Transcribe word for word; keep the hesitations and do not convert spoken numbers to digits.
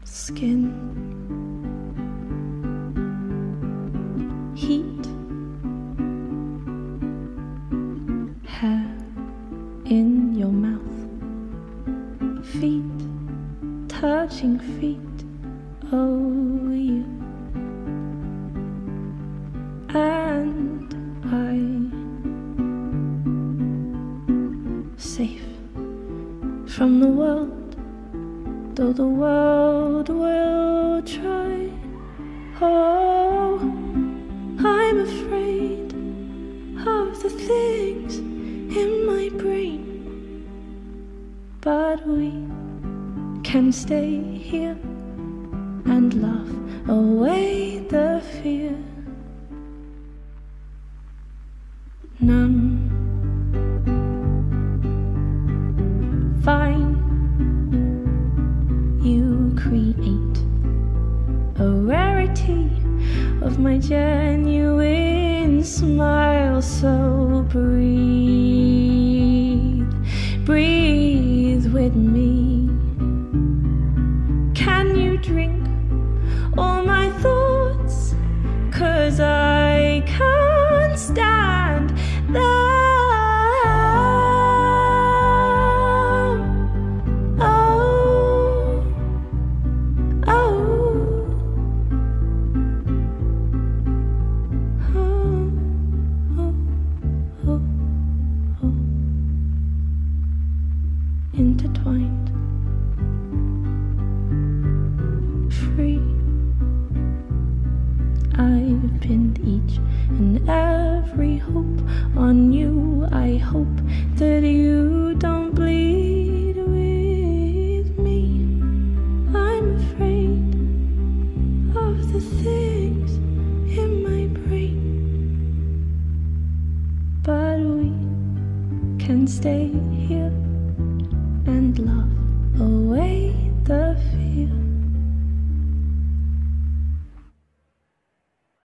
skin, heat, hair in your mouth, feet touching feet, oh you and I, safe from the world, though the world will try. Oh, I'm afraid of the things in my brain, but we can stay here and laugh away the fear. Numb, fine, you create a rarity of my genuine smile. So breathe, breathe with me. Can you drink all my thoughts? 'Cause I can't stand them. Oh, oh, oh, oh, oh, oh. Intertwined, free. I've pinned each and every hope on you. I hope that you don't bleed with me. I'm afraid of the things in my brain, but we can stay here and laugh away the fear.